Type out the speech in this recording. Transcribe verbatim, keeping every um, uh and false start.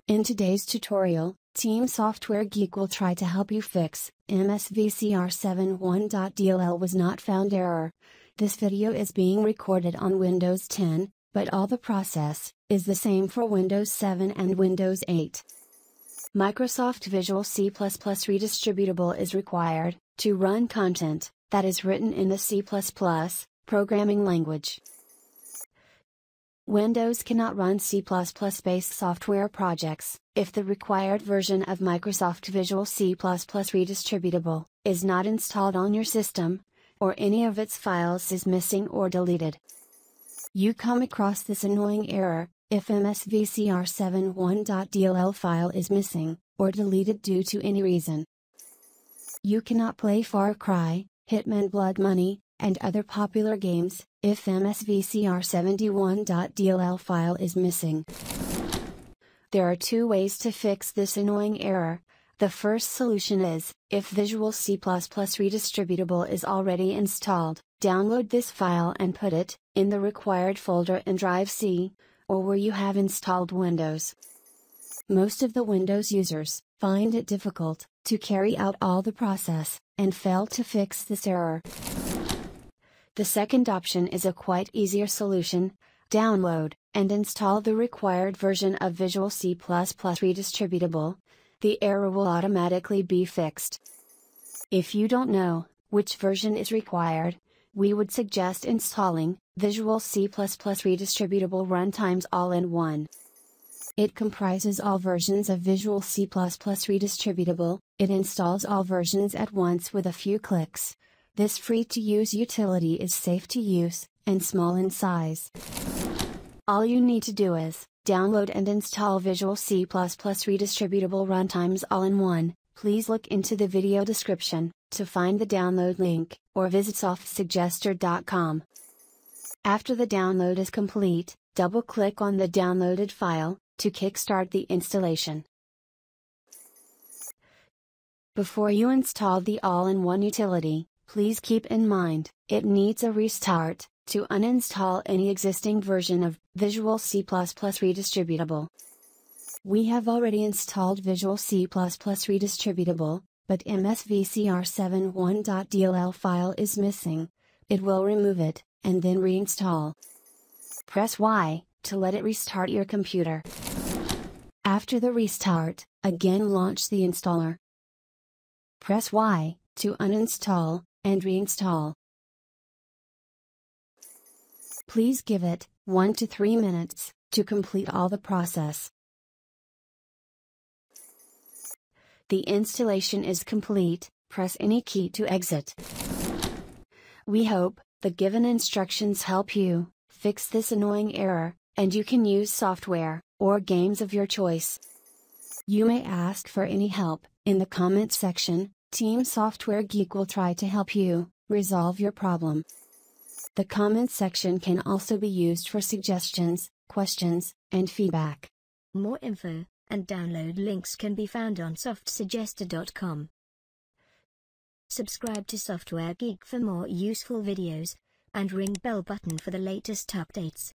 In today's tutorial, Team Software Geek will try to help you fix M S V C R seventy-one dot D L L was not found error. This video is being recorded on Windows ten, but all the process is the same for Windows seven and Windows eight. Microsoft Visual C plus plus Redistributable is required to run content that is written in the C plus plus programming language. Windows cannot run C plus plus based software projects if the required version of Microsoft Visual C plus plus Redistributable is not installed on your system, or any of its files is missing or deleted. You come across this annoying error if M S V C R seventy-one dot D L L file is missing or deleted due to any reason. You cannot play Far Cry, Hitman Blood Money, and other popular games if M S V C R seventy-one dot D L L file is missing. There are two ways to fix this annoying error. The first solution is, if Visual C plus plus Redistributable is already installed, download this file and put it in the required folder in Drive C, or where you have installed Windows. Most of the Windows users find it difficult to carry out all the process and fail to fix this error. The second option is a quite easier solution. Download and install the required version of Visual C plus plus Redistributable. The error will automatically be fixed. If you don't know which version is required, we would suggest installing Visual C plus plus Redistributable Runtimes all-in-one. It comprises all versions of Visual C plus plus Redistributable. It installs all versions at once with a few clicks. This free-to-use utility is safe to use, and small in size. All you need to do is download and install Visual C plus plus Redistributable Runtimes all-in-one. Please look into the video description to find the download link, or visit soft suggester dot com. After the download is complete, double-click on the downloaded file to kickstart the installation. Before you install the all-in-one utility, please keep in mind, it needs a restart to uninstall any existing version of Visual C plus plus Redistributable. We have already installed Visual C plus plus Redistributable, but M S V C R seventy-one dot D L L file is missing. It will remove it, and then reinstall. Press Y to let it restart your computer. After the restart, again launch the installer. Press Y to uninstall and reinstall. Please give it one to three minutes to complete all the process. The installation is complete. Press any key to exit. We hope the given instructions help you fix this annoying error, and you can use software or games of your choice. You may ask for any help in the comments section. Team Software Geek will try to help you resolve your problem. The comments section can also be used for suggestions, questions, and feedback. More info and download links can be found on soft suggester dot com. Subscribe to Software Geek for more useful videos, and ring bell button for the latest updates.